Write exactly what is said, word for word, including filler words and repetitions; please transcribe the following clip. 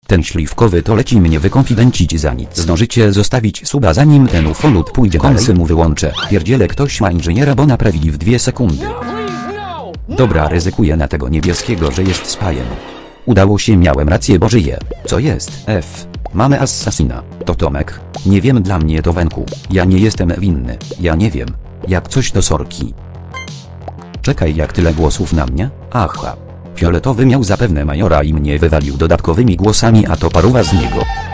Ten śliwkowy to leci mnie wykonfidencić za nic. Zdążycie zostawić suba zanim ten ufolut pójdzie dalej. Konsy mu wyłączę. Pierdziele, ktoś ma inżyniera, bo naprawili w dwie sekundy. Dobra, ryzykuję na tego niebieskiego, że jest spajem. Udało się, miałem rację, bo żyje. Co jest? F. Mamy asasina. To Tomek. Nie wiem, dla mnie to Wenku. Ja nie jestem winny. Ja nie wiem. Jak coś to sorki. Czekaj, jak tyle głosów na mnie? Aha. Fioletowy miał zapewne majora i mnie wywalił dodatkowymi głosami, a to paruwa z niego.